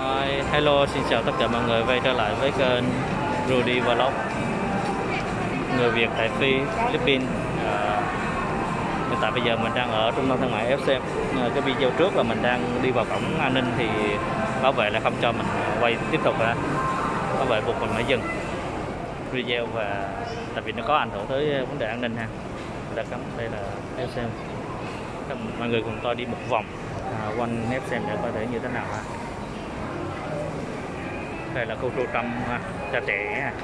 Hello, xin chào tất cả mọi người quay trở lại với kênh Rudy Vlog, người Việt tại Philippines. Hiện tại bây giờ mình đang ở trung tâm thương mại FCM. Cái video trước là mình đang đi vào cổng an ninh thì bảo vệ lại không cho mình quay tiếp tục, bảo vệ buộc mình phải dừng video, và tại vì nó có ảnh hưởng tới vấn đề an ninh ha. Đã cấm đây là FCM. Mọi người cùng tôi đi một vòng quanh FCM để coi thể như thế nào ha. Đây là khu trung tâm cho trẻ,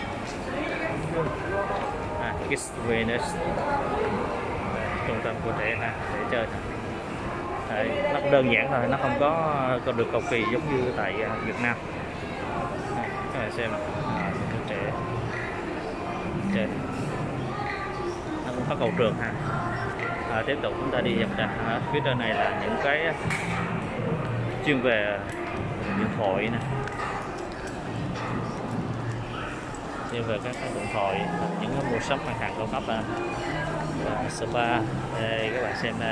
Kids Wellness, trung tâm của trẻ để chơi. Đấy, nó đơn giản thôi, nó không có được cầu kỳ giống như tại Việt Nam. Các bạn xem những trẻ chơi, nó cũng có cầu trượt ha. Tiếp tục chúng ta đi dọc ra phía trên này là những cái chuyên về điện thoại nè, chuyên về các điện thoại, những cái mua sắm mặt hàng cao cấp và spa. Đây các bạn xem đây,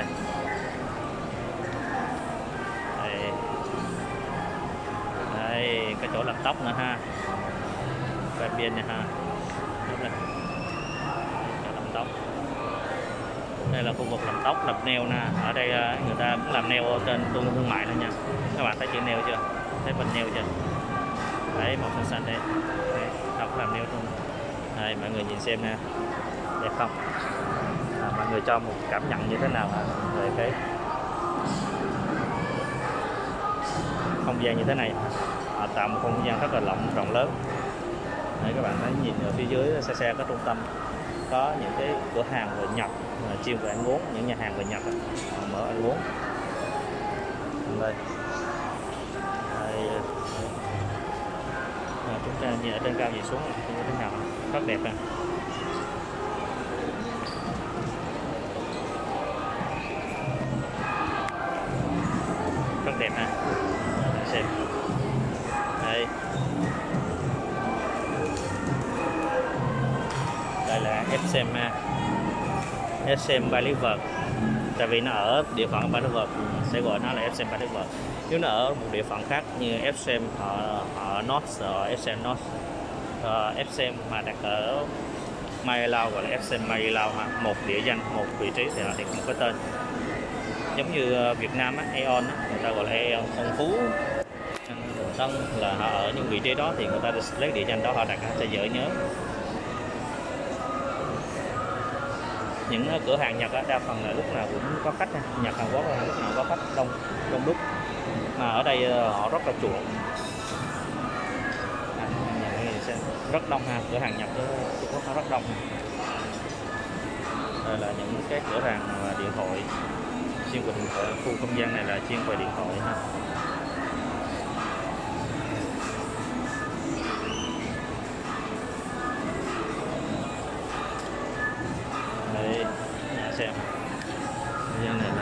đây cái chỗ làm tóc nữa ha, bên biên này ha. Đúng rồi, làm tóc. Đây là khu vực làm tóc, làm nail nè. Ở đây người ta cũng làm nail trên trung tâm thương mại nữa nha. Các bạn thấy chữ nail chưa? Thấy bình nail chưa? Đấy, màu xanh xanh đấy. Đâu có làm nail luôn. Đây mọi người nhìn xem nè, đẹp không? Mọi người cho một cảm nhận như thế nào về cái không gian như thế này. Họ tạo một không gian rất là rộng lớn. Đấy, các bạn thấy nhìn ở phía dưới xe có trung tâm, có những cái cửa hàng về Nhật chuyên về ăn uống, những nhà hàng về Nhật mở ăn uống. Đây, chúng ta nhìn ở trên cao nhìn xuống như thế nào, rất đẹp ha. Rất đẹp ha. Xem đây, đây là FCM Ba River. Tại vì nó ở địa phận Ba River sẽ gọi nó là FCM Ba River. Nếu nó ở một địa phận khác như FCM ở North, FCM North, FCM mà đặt ở Marilao gọi là FCM Marilao ha. Một địa danh, một vị trí thì không có tên. Giống như Việt Nam Aeon người ta gọi là Aeon Phong Phú, Tân là họ ở những vị trí đó thì người ta lấy địa danh đó họ đặt cho dễ nhớ. Những cửa hàng Nhật đa phần là lúc nào cũng có khách, Nhật Hàn Quốc là lúc nào có khách đông đúc, mà ở đây họ rất là chuộng, rất đông ha. Cửa hàng Nhật Trung Quốc nó rất đông. Đây là những cái cửa hàng điện thoại, chuyên về điện thoại. Khu không gian này là chuyên về điện thoại ha. Đây, nhà xem không gian này là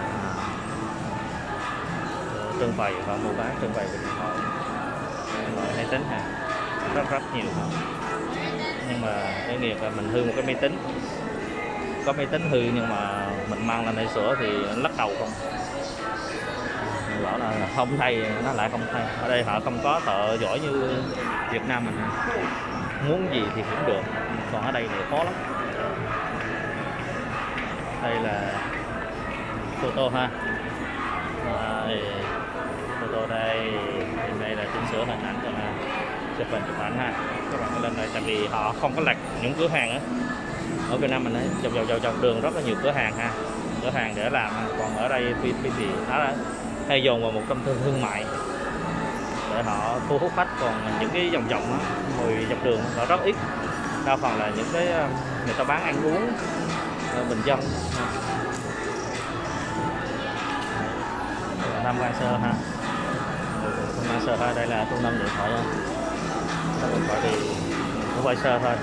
trưng bày và mua bán, trưng bày về điện thoại, máy tính ha, rất nhiều ha. Nhưng mà cái nghiệp là mình hư một cái máy tính, có máy tính hư nhưng mà mình mang lên để sửa thì lắc đầu không, mình bảo là không thay, nó lại không thay. Ở đây họ không có thợ giỏi như Việt Nam mình, muốn gì thì cũng được, còn ở đây thì khó lắm. Đây là photo ha, photo đây là chỉnh sửa hình ảnh, còn chụp ảnh ha. Các bạn lên đây, tại vì họ không có lạch những cửa hàng á. Ở Việt Nam mình ấy, dọc đường rất là nhiều cửa hàng ha, cửa hàng để làm. Còn ở đây thì nó hay dồn vào một trung tâm thương mại để họ thu hút khách. Còn những cái vòng ngồi dọc đường họ rất ít, đa phần là những cái người ta bán ăn uống bình dân. Nam Quan Sơ ha, Nam Quan Sơ ha. Đây là trung tâm điện thoại ha. Điện thoại thì nó quay sơ thôi.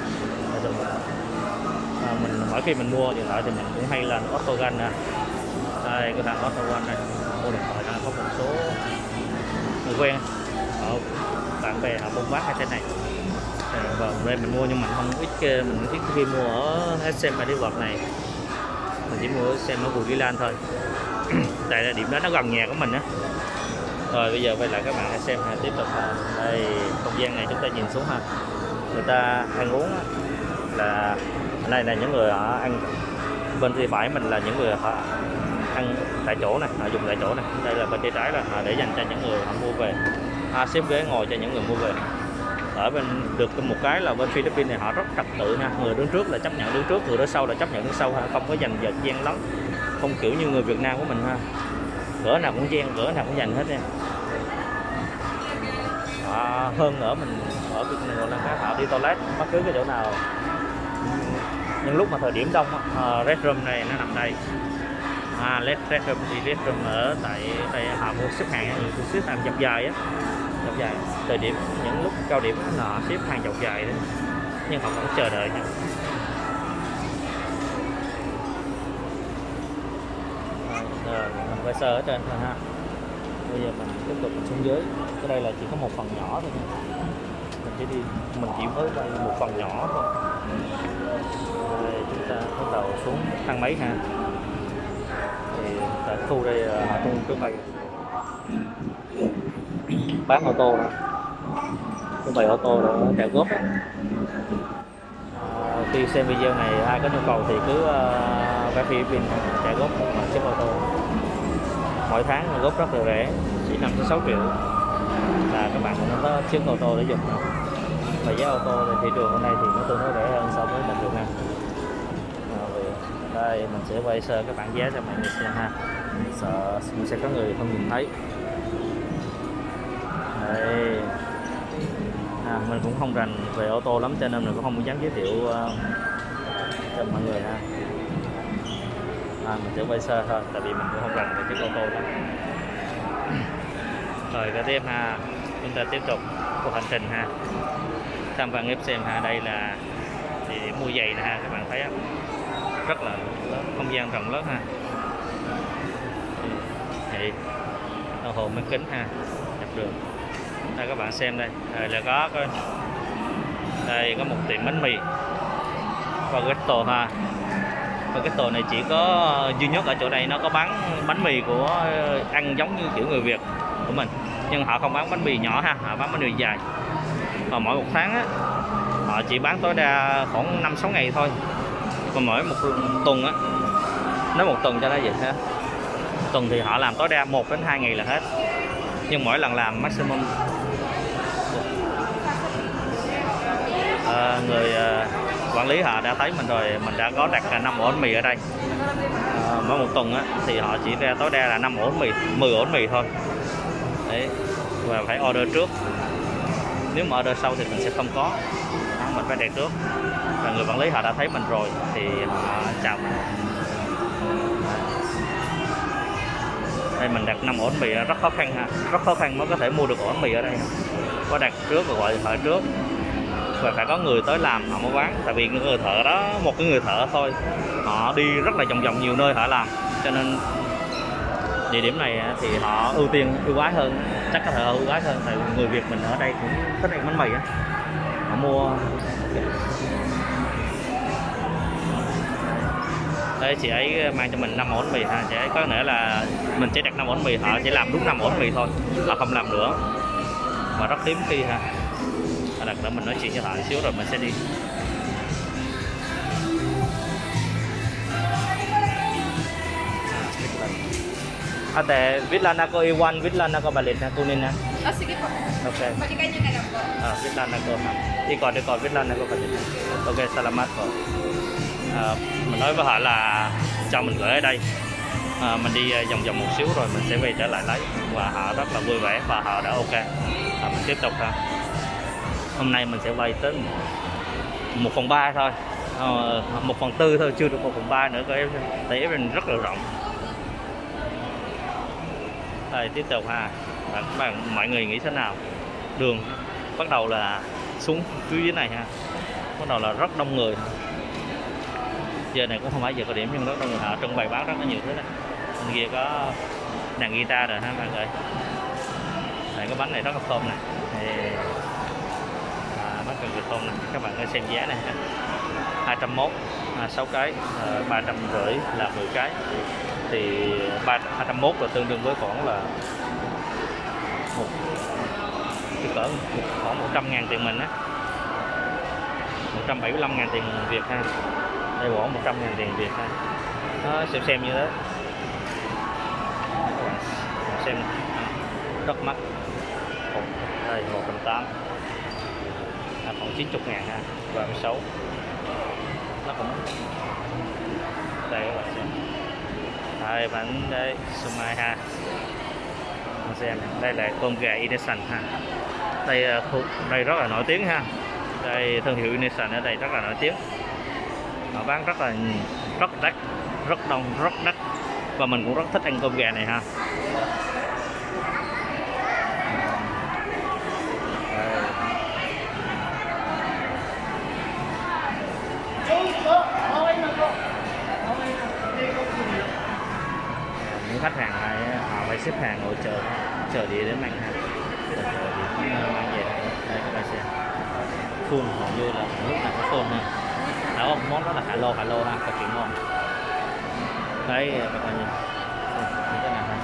Mình mỗi khi mình mua điện thoại thì mình cũng hay lên Autogan nè. Đây cửa hàng Autogan đây, mua điện thoại có một số người quen, bạn bè họ buôn bán hay thế này. Và đây mình mua nhưng mà không mình ít khi mua ở SM Ba River này, mình chỉ mua ở SM ở Bùi Vĩ Lan thôi. Tại là điểm đó nó gần nhà của mình á, Rồi bây giờ quay lại các bạn hãy xem ha, tiếp tục ha. Đây không gian này chúng ta nhìn xuống ha, người ta ăn uống á, là này là những người họ ăn, bên tay phải mình là những người họ ăn tại chỗ này, họ dùng tại chỗ này. Đây là bên tay trái là họ để dành cho những người họ mua về, xếp ghế ngồi cho những người mua về. Ở bên được một cái là bên Philippines này họ rất trật tự ha, người đứng trước là chấp nhận đứng trước, người đứng sau là chấp nhận đứng sau ha, không có giành giật gian lắm, không kiểu như người Việt Nam của mình ha, cỡ nào cũng chen, cỡ nào cũng giành hết nha. Hơn ở mình ở Việt Nam là các họ đi toilet bất cứ cái chỗ nào, nhưng lúc mà thời điểm đông restroom này nó nằm đây, restroom thì restroom ở tại đây họ mua xếp hàng, người xếp hàng dọc dài á, dọc dài. Thời điểm những lúc cao điểm là họ xếp hàng dọc dài đấy, nhưng họ vẫn chờ đợi nha. Rồi mình quay sơ ở trên thôi ha. Bây giờ mình tiếp tục xuống dưới. Cái đây là chỉ có một phần nhỏ thôi nha. Mình chỉ mới quay một phần nhỏ thôi. Đây, chúng ta bắt đầu xuống thang máy ha. Thì tại khu đây họ thu cái bày bán ô tô, cái bày ô tô đó trả góp. Khi xem video này ai có nhu cầu thì cứ vé Philippines trả góp một chiếc ô tô. Mỗi tháng góp rất là rẻ, chỉ 5 đến 6 triệu là các bạn cũng có chiếc ô tô để dùng. Và giá ô tô thì thị trường hôm nay thì nó tương đối rẻ hơn so với mặt đường Nam. Đây mình sẽ quay sơ các bạn giá cho mọi người xem ha, sợ sẽ có người không nhìn thấy. Đây. Mình cũng không rành về ô tô lắm cho nên mình cũng không dám giới thiệu cho mọi người ha. Mình sẽ quay sơ thôi, tại vì mình cũng không rành về chiếc ô tô lắm. Rồi cái tiếp ha, chúng ta tiếp tục cuộc hành trình ha, tham quan ép xem ha. Đây là địa điểm mua giày nè ha, các bạn thấy rất là lớn, không gian rộng lớn ha. Thì đồng hồ máy kính ha, dọc đường. Đây các bạn xem đây, là có đây có một tiệm bánh mì Baguette ha. Baguette này chỉ có duy nhất ở chỗ đây, nó có bán bánh mì của ăn giống như kiểu người Việt của mình, nhưng họ không bán bánh mì nhỏ ha, họ bán bánh mì dài. Và mỗi một tháng á, họ chỉ bán tối đa khoảng 5-6 ngày thôi. Còn mỗi một tuần á, nếu một tuần cho nó vậy ha, tuần thì họ làm tối đa 1 đến 2 ngày là hết, nhưng mỗi lần làm maximum người quản lý họ đã thấy mình rồi, mình đã có đặt 5 ổ bánh mì ở đây. Mỗi một tuần á, thì họ chỉ ra tối đa là 5 ổ bánh mì, 10 ổ bánh mì thôi. Đấy, và phải order trước, nếu mà order sau thì mình sẽ không có. Mình phải đặt trước, và người quản lý họ đã thấy mình rồi thì họ chào mình. Đây mình đặt 5 ổ bánh mì rất khó khăn ha, rất khó khăn mới có thể mua được ổ bánh mì ở đây. Có đặt trước và gọi điện thoại trước, và phải có người tới làm họ mới bán. Tại vì người thợ đó, một cái người thợ thôi, họ đi rất là vòng vòng nhiều nơi họ làm, cho nên địa điểm này thì họ ưu tiên ưu ái hơn, chắc có thể ưu ái hơn. Tại người Việt mình ở đây cũng thích ăn bánh mì á, họ mua. Đây chị ấy mang cho mình 5 ổ bánh mì ha, chị ấy có nghĩa là mình chỉ đặt 5 ổ bánh mì, họ chỉ làm đúng 5 ổ bánh mì thôi, họ không làm nữa, mà rất hiếm khi ha. Đặt nữa mình nói chuyện với họ một xíu rồi mình sẽ đi. Ate, Vitlan ako iwan, Vitlan ako balit na kunin na. Sige po. Okay. Balikan nyo na lang po. Vitlan ako. Ikot, Vitlan ako balit. Okay, salamat po. Mình nói với họ là cho mình gửi ở đây. Mình đi vòng vòng một xíu rồi mình sẽ về trở lại lấy, và họ rất là vui vẻ và họ đã ok. Mình tiếp tục ha. Hôm nay mình sẽ quay tới 1/3 thôi, 1/4 thôi, chưa được 1/3 nữa của em, tại em rất là rộng. Đây tiếp tục ha, mọi người nghĩ thế nào? Đường bắt đầu là xuống phía dưới này ha, bắt đầu là rất đông người. Giờ này cũng không phải giờ cao điểm nhưng rất đông người, họ trưng bày bán rất là nhiều thứ này. Bên kia có đàn guitar rồi ha mọi người. Đây cái bánh này rất là thơm này. Bánh cần vịt tôm này, các bạn có xem giá này ha. 201 6 cái, 350 là 10 cái, thì 201 là tương đương với khoảng là cỡ khoảng 100.000 tiền mình á, 175.000 tiền Việt ha. Đây bỏ 100.000 tiền Việt ha. Nó xem như thế. Các bạn xem rất mắc. Đây 180, khoảng 90.000 ha, 36. Nó cũng đây các bạn xem. Đây bánh đây Sumai ha. Bạn xem đây là cơm gà Inesan ha. Đây rất là nổi tiếng ha. Đây thương hiệu Inesan ở đây rất là nổi tiếng. Họ bán rất đắt, rất đông, rất đắt, và mình cũng rất thích ăn cơm gà này ha. Những khách hàng họ phải xếp hàng ngồi chờ địa đến mang ha, chờ địa mang về. Đây các bạn xem, full hầu như là lúc nào cũng full ha. Đó một món đó là hạ lô ha, cực kỳ ngon. Đấy các bạn nhìn như thế nào ha.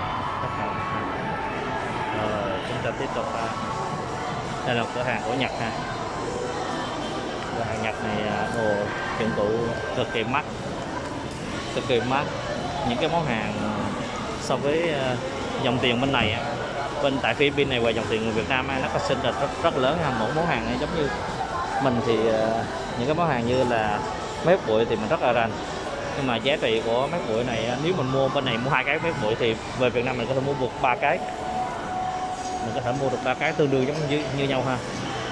Chúng ta tiếp tục ha. Đây là cửa hàng của Nhật ha. Cửa hàng Nhật này đồ dụng cụ cực kỳ mắc, những cái món hàng so với dòng tiền bên này bên tại Philippines này và dòng tiền người Việt Nam nó có sinh rất rất lớn ha. Mỗi món hàng này giống như mình thì những cái món hàng như là mép bụi thì mình rất là rành, nhưng mà giá trị của mép bụi này nếu mình mua bên này mua 2 cái mép bụi thì về Việt Nam mình có thể mua được 3 cái, mình có thể mua được 3 cái tương đương giống như nhau ha.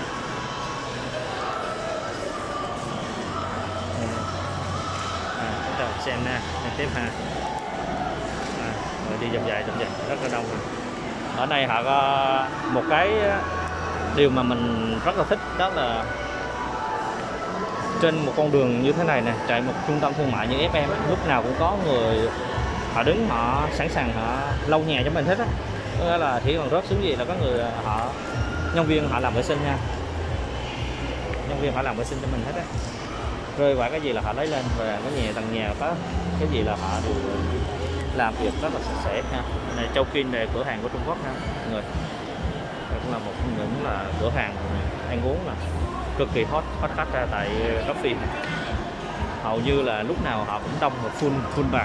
Chúng ta xem nha, tiếp ha. Rồi đi vòng dài rất là đông. Ở đây họ có một cái điều mà mình rất là thích, đó là trên một con đường như thế này nè, chạy một trung tâm thương mại như FM, lúc nào cũng có người họ đứng, họ sẵn sàng họ lau nhà cho mình hết á. Có nghĩa là chỉ cần rớt xuống gì là có người nhân viên họ làm vệ sinh nha, nhân viên họ làm vệ sinh cho mình hết á. Rơi vãi cái gì là họ lấy lên, và cái nhà tầng nhà có cái gì là họ đều làm việc rất là sạch sẽ ha. Này Châu Kinh này cửa hàng của Trung Quốc ha mọi người. Đây cũng là một trong những là cửa hàng ăn uống là cực kỳ hot khách ra tại Góc Phim. Hầu như là lúc nào họ cũng đông và full bạc.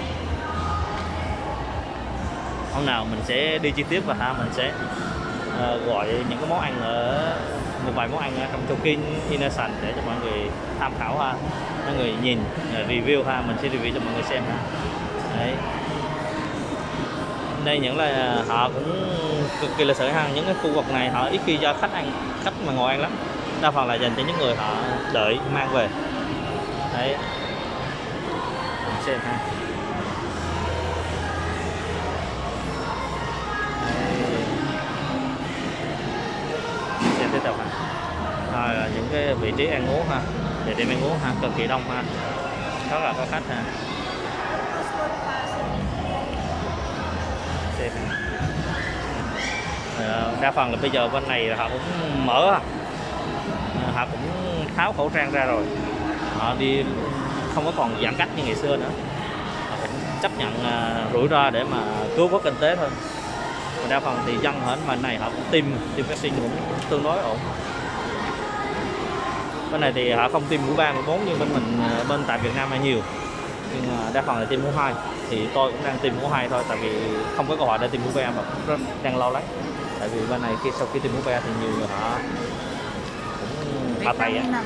Hôm nào mình sẽ đi chi tiết và mình sẽ gọi những cái món ăn một vài món ăn ở trong Châu Kinh, Inesan để cho mọi người tham khảo ha, mọi người nhìn review ha, mình sẽ review cho mọi người xem ha. Đấy. Đây những là họ cũng cực kỳ lịch sự ha, những cái khu vực này họ ít khi cho khách mà ngồi ăn lắm, đa phần là dành cho những người họ đợi mang về. Đấy, mình xem ha. Xem tiếp tục ha. Những cái vị trí ăn uống ha, địa điểm ăn uống ha, cực kỳ đông ha, rất là có khách ha. Đa phần là bây giờ bên này họ cũng mở, họ cũng tháo khẩu trang ra rồi, họ đi không có còn giãn cách như ngày xưa nữa, họ cũng chấp nhận rủi ro để mà cứu vớt kinh tế thôi. Và đa phần thì dân ở bên này họ cũng tiêm vaccine cũng tương đối ổn. Bên này thì họ không tiêm mũi 3, mũi 4 như bên mình, bên tại Việt Nam là nhiều, nhưng mà đa phần là tiêm mũi 2. Thì tôi cũng đang tiêm mũi 2 thôi, tại vì không có cơ hội để tiêm mũi 3 mà rất đang lo lắng. Tại vì bên này sau khi tiêm mũi 3 thì nhiều người họ cũng thả tay á.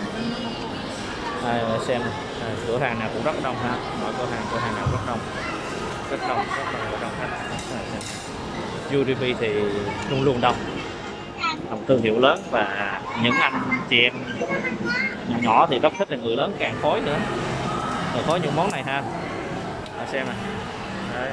Xem cửa hàng nào cũng rất đông ha, mọi cửa hàng nào rất đông khách. UDP thì luôn đông, thương hiệu lớn, và những anh chị em nhỏ thì rất thích, là người lớn càng phối nữa, rồi có những món này ha. Xem này. Đấy.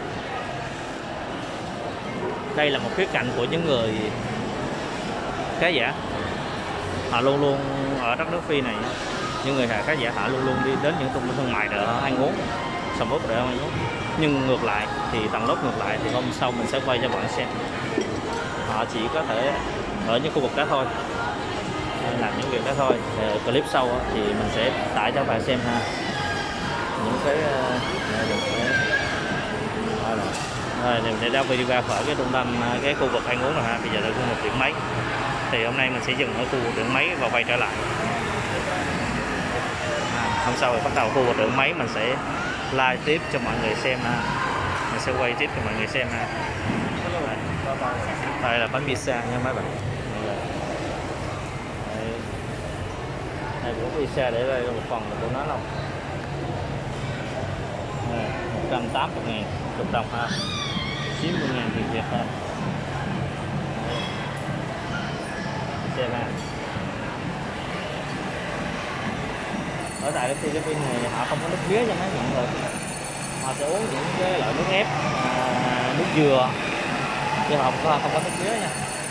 Đây là một khía cạnh của những người khá giả, họ luôn ở đất nước Phi này, những người khá giả họ luôn đi đến những trung tâm thương mại để ăn uống, sầm uất để ăn uống. Nhưng ngược lại thì tầng lớp ngược lại thì hôm sau mình sẽ quay cho bạn xem, họ chỉ có thể ở những khu vực đó thôi, làm những việc đó thôi. Clip sau thì mình sẽ tải cho bạn xem ha, những cái Rồi mình đã video ra khỏi cái trung tâm, cái khu vực ăn uống rồi ha. Bây giờ là khu vực điện máy. Thì hôm nay mình sẽ dừng ở khu vực điện máy và quay trở lại. Hôm sau thì bắt đầu khu vực điện máy mình sẽ live tiếp cho mọi người xem ha. Mình sẽ quay tiếp cho mọi người xem ha. Đây là bánh pizza nha mấy bạn. Đây của pizza để đây một phần là của nó không. 180.000 chục đồng ha, 90.000 tiền Việt ha. Xem ha. Ở tại cái Philippines này họ không có nước mía cho mấy người, họ sẽ uống những cái loại nước ép, nước dừa, chứ họ không có nước mía nha.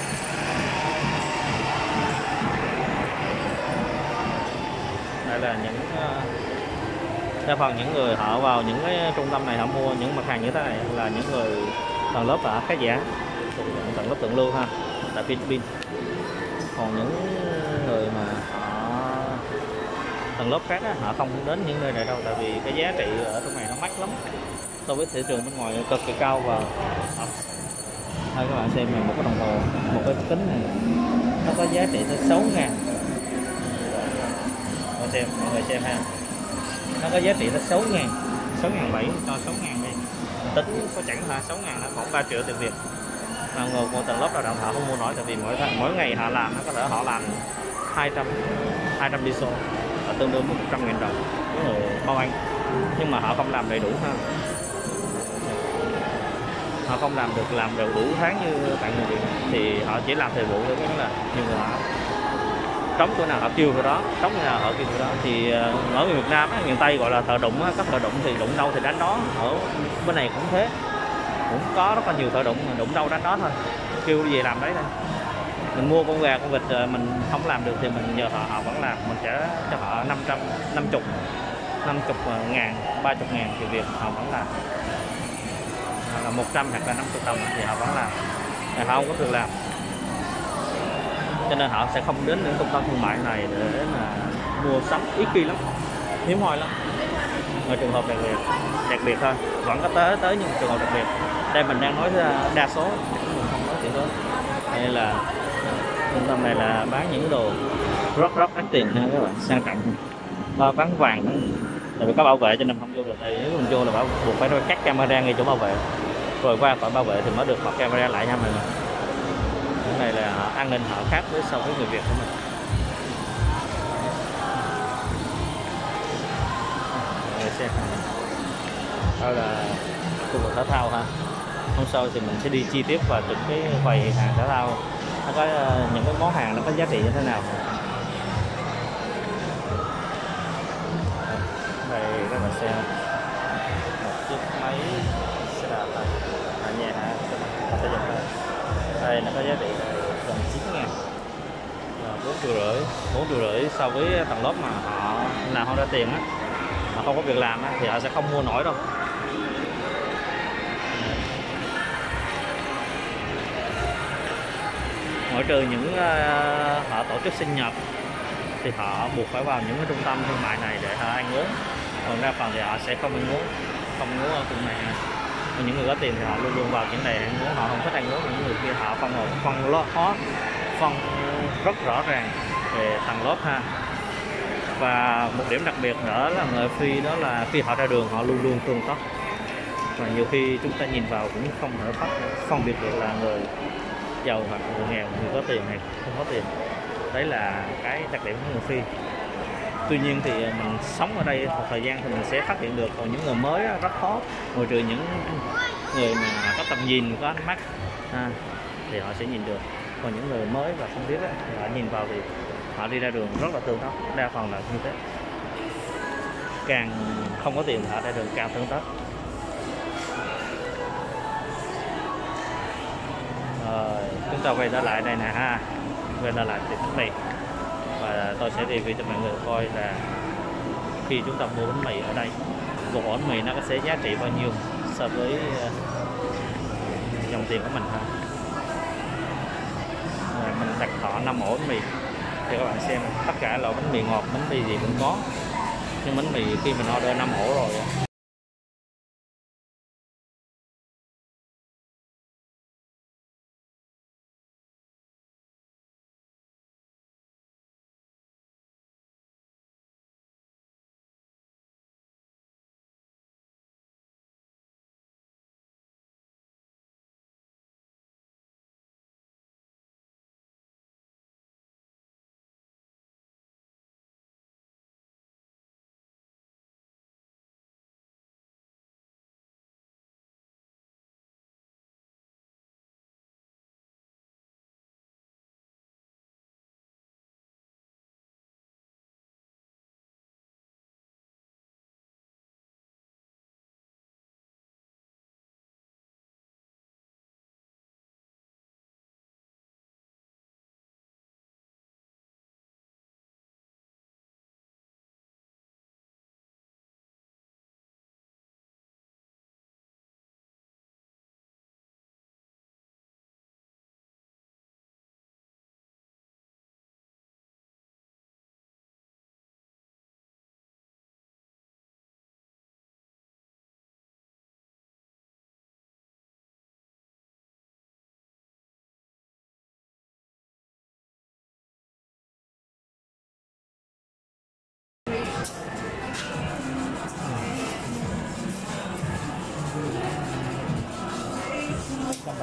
Đây là những đa phần những người họ vào những cái trung tâm này họ mua những mặt hàng như thế này là những người tầng lớp ở khá giả, tầng lớp thượng lưu ha, tại Philippines. Còn những người mà họ tầng lớp khác á, họ không đến những nơi này đâu, tại vì cái giá trị ở trong này nó mắc lắm so với thị trường bên ngoài cực kỳ cao. Và thôi các bạn xem này, một cái đồng hồ, một cái kính này nó có giá trị tới 6.000. Mọi người xem ha, nó có giá trị tới 6.000, 6.700 cho 6.000 đi, tính có chẳng là 6.000 là khoảng 3 triệu tiền Việt. Mà người của tầng lớp lao động họ không mua nổi, tại vì mỗi ngày họ làm, nó có thể họ làm 200 đi xô, tương đương với 100.000 đồng với người bao anh, nhưng mà họ không làm đầy đủ ha, họ không làm được đủ tháng như bạn người Việt, thì họ chỉ làm thời vụ thôi. Cái đó là nhiều người họ trống chỗ nào họ kêu chỗ đó, trống chỗ nào họ kêu chỗ đó. Thì ở Việt Nam á, miền Tây gọi là thợ đụng á, có thợ đụng thì đụng đâu thì đánh đó. Ở bên này cũng thế, cũng có rất là nhiều thợ đụng, đụng đâu đánh đó thôi, kêu về làm đấy thôi. Mình mua con gà con vịt mình không làm được thì mình nhờ họ vẫn làm, mình sẽ cho họ 50 ngàn, 30.000 thì Việt họ vẫn làm, là 100 hoặc là 50 đồng thì họ vẫn làm, họ không có được làm. Cho nên họ sẽ không đến những trung tâm thương mại này để mà mua sắm, ít khi lắm, hiếm hoi lắm. Ở trường hợp đặc biệt thôi, vẫn có tới những trường hợp đặc biệt. Đây mình đang nói đa số, mình không nói chuyện đó. Đây là trung tâm này là bán những đồ rất đắt tiền nha các bạn, sang trọng, bán vàng đó. Tại vì có bảo vệ cho nên không vô được. Tại nếu mình vô là buộc phải cắt camera ngay chỗ bảo vệ, rồi qua khỏi bảo vệ thì mới được bật camera lại nha mọi người. Cái này là an ninh họ khác với so với người Việt của mình. Mọi người xem, đó là khu vực thể thao ha. Hôm sau thì mình sẽ đi chi tiết vào từng cái quầy hàng thể thao, nó có những cái món hàng nó có giá trị như thế nào. Đây các bạn xem một chiếc máy xe đạp này ở nhà hả, sẽ dùng đây nó có giá trị gần 9.000, 4,5 triệu so với tầng lớp mà họ làm không ra tiền á, mà không có việc làm á, thì họ sẽ không mua nổi đâu. Ngoại trừ những họ tổ chức sinh nhật thì họ buộc phải vào những cái trung tâm thương mại này để họ ăn uống, còn đa phần thì họ sẽ không ăn uống ở khu này. Những người có tiền thì họ luôn luôn vào những này ăn uống, họ không thích ăn uống. Những người kia họ phân rất rõ ràng về tầng lớp ha. Và một điểm đặc biệt nữa là người Phi, đó là khi họ ra đường họ luôn luôn tương tác, và nhiều khi chúng ta nhìn vào cũng không thể phân biệt được là người giàu hoặc người nghèo, người có tiền hay không có tiền. Đấy là cái đặc điểm của người Phi. Tuy nhiên thì mình sống ở đây một thời gian thì mình sẽ phát hiện được. Còn những người mới rất khó, ngoại trừ những người mà có tầm nhìn, có ánh mắt thì họ sẽ nhìn được. Còn những người mới và không biết thì họ nhìn vào thì họ đi ra đường rất là tương tác, đa phần là như thế. Càng không có tiền thì họ ra đường càng tương tác. Chúng ta quay trở lại đây nè ha, quay trở lại tiệm bánh mì, và tôi sẽ review cho mọi người coi là khi chúng ta mua bánh mì ở đây, một ổ bánh mì nó sẽ giá trị bao nhiêu so với dòng tiền của mình ha. Mình đặt họ 5 ổ bánh mì thì các bạn xem, tất cả loại bánh mì ngọt, bánh mì gì cũng có, nhưng bánh mì khi mình order 5 ổ rồi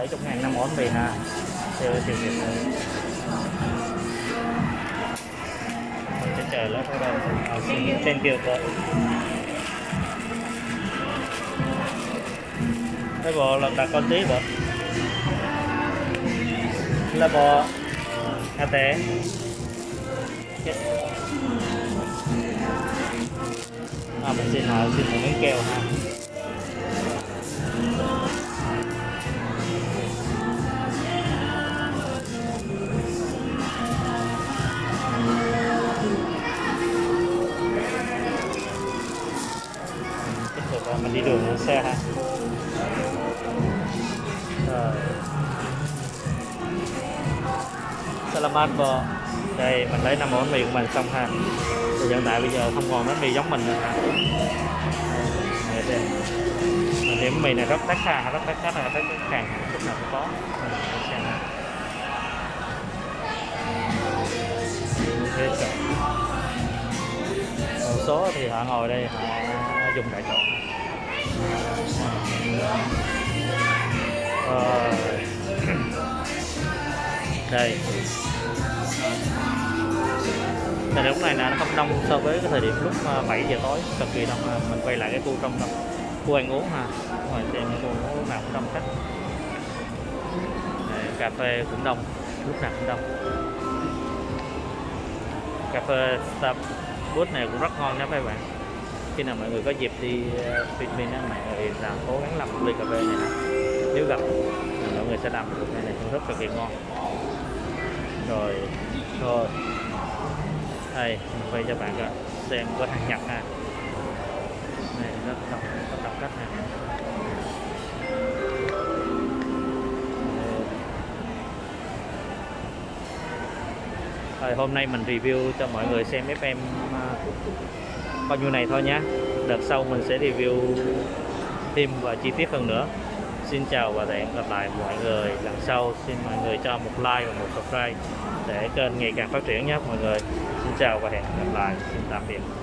70.000 5 ổn mì ha, theo tiền Việt. Mình sẽ chờ lát ở đâu trên kia có cái bộ là đặt con tí bộ là bộ tệ mình xin hỏi xin một miếng keo ha. Mình đi đường xe ha. Rồi. Salamat bò. Đây mình lấy 5 ổ bánh mì của mình xong ha. Thì hiện tại bây giờ không còn bánh mì giống mình nữa ha. Điểm bánh mì này rất đắt ha, rất đắt khách là rất hàng lúc nào cũng có. Một số thì họ ngồi đây họ dùng đại chỗ. Đây thời điểm này là nó không đông so với cái thời điểm lúc 7 giờ tối, cực kỳ đông. Mình quay lại cái khu trong đó, khu ăn uống ha, ngoài xem khu lúc nào cũng đông khách. Đây, cà phê cũng đông, lúc nào cũng đông. Cà phê Starbucks này cũng rất ngon nha các bạn. Khi nào mọi người có dịp đi Philippines mọi người làm cố gắng làm một ly cà phê này nè, nếu gặp mọi người sẽ làm được này này rất cực kỳ ngon. Rồi thôi đây mình quay cho bạn xem có hàng Nhật ha, này rất đông khách ha. Rồi hôm nay mình review cho mọi người xem FM bao nhiêu này thôi nhé. Đợt sau mình sẽ review thêm và chi tiết hơn nữa. Xin chào và hẹn gặp lại mọi người lần sau. Xin mọi người cho một like và một subscribe để kênh ngày càng phát triển nhé mọi người. Xin chào và hẹn gặp lại. Xin tạm biệt.